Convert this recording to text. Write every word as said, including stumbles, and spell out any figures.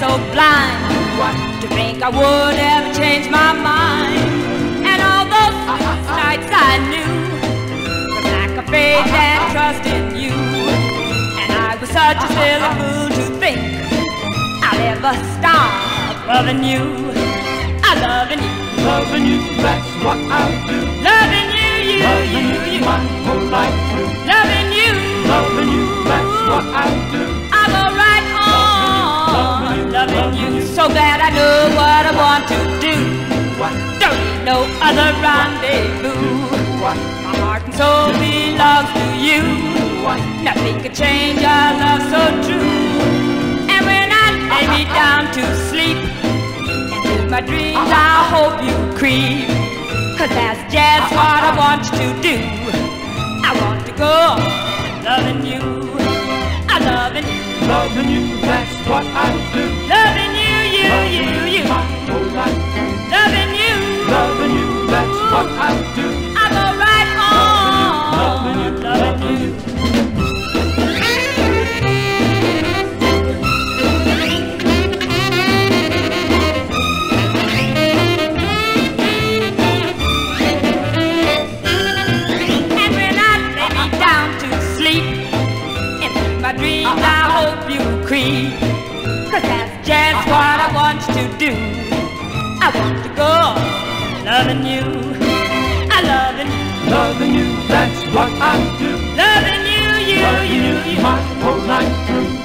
so blind to think I would ever change my mind. And all those sleepless nights I knew the lack of faith and trust in you. And I was such a silly fool to think I'll ever stop loving you. I loving you, Loving you, that's what I'll do. loving you, you, Loving you, you you, my whole life through. loving you, Loving you, that's what I'll do. I go right on loving you, so that I know what I want to do. Don't need no other rendezvous. My heart and soul belongs to you. Nothing could change our love so true. And when I lay me down to sleep, into my dreams I hope you creep, 'cause that's just what I want you to do. I want to go on loving you. I loving you. Loving you, that's what I'll do. Loving you, you, you, you. My whole life through. Loving you. Loving you, that's what I'll do. I go right on Loving you, loving you. And when I lay me down to sleep, into my dreams I hope you creep, 'cause that's just what I want you to do. I want to go on loving you. I loving you. Loving you, that's what I'll do. Loving you, you, Loving you, you you. my whole life through.